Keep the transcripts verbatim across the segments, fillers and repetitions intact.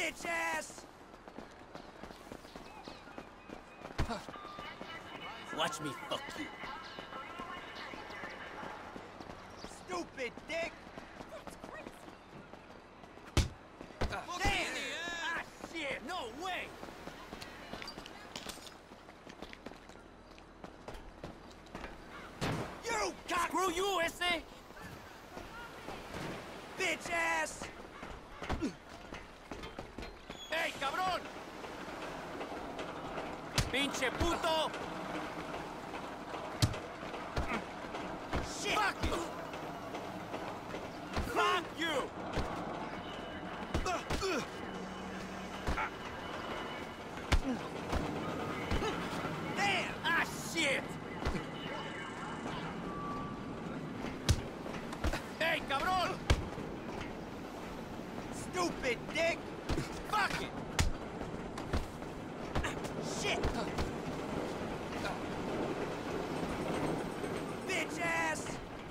Bitch ass! Watch me fuck you. Stupid dick! That's crazy. Uh, damn! Ah, shit! No way! You cock! Screw you, ese! Bitch ass! ¡Ey, cabrón! ¡Pinche puto! Shit! Fuck you! Fuck you! Damn! Ah, shit! ¡Ey, cabrón! Stupid dick! Fuck it! Shit! Bitch ass!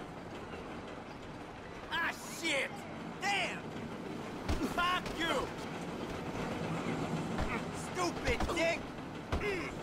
Ah, shit! Damn! Fuck you! Stupid dick!